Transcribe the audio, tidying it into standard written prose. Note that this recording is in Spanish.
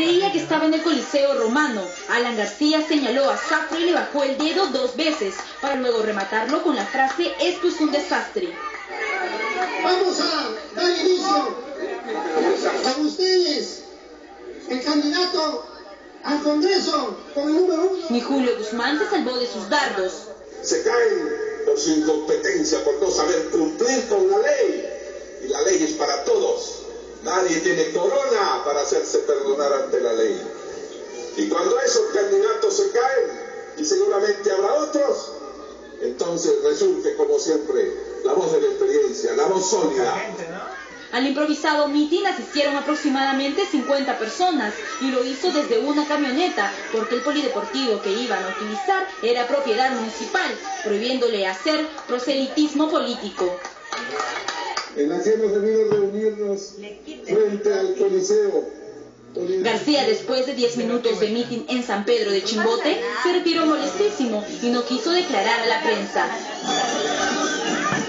creía que estaba en el Coliseo Romano. Alan García señaló a Zafra y le bajó el dedo 2 veces, para luego rematarlo con la frase «Esto es un desastre». Vamos a dar inicio con ustedes, el candidato al Congreso con el número 1. Ni Julio Guzmán se salvó de sus dardos. Se caen por su incompetencia, por no saber cumplir con la ley. Y la ley es para todos. Nadie tiene corona para hacerse perdonar ante la ley. Y cuando esos candidatos se caen, y seguramente habrá otros, entonces resurge como siempre la voz de la experiencia, la voz sólida. Al improvisado mitin asistieron aproximadamente 50 personas y lo hizo desde una camioneta porque el polideportivo que iban a utilizar era propiedad municipal, prohibiéndole hacer proselitismo político. En la que hemos debido reunirnos frente al Coliseo. García, después de 10 minutos de mitin en San Pedro de Chimbote, se retiró molestísimo y no quiso declarar a la prensa.